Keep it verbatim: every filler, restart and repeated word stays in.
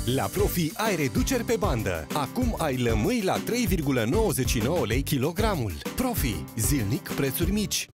La Profi ai reduceri pe bandă. Acum ai lămâi la trei virgulă nouăzeci și nouă lei kilogramul. Profi. Zilnic prețuri mici.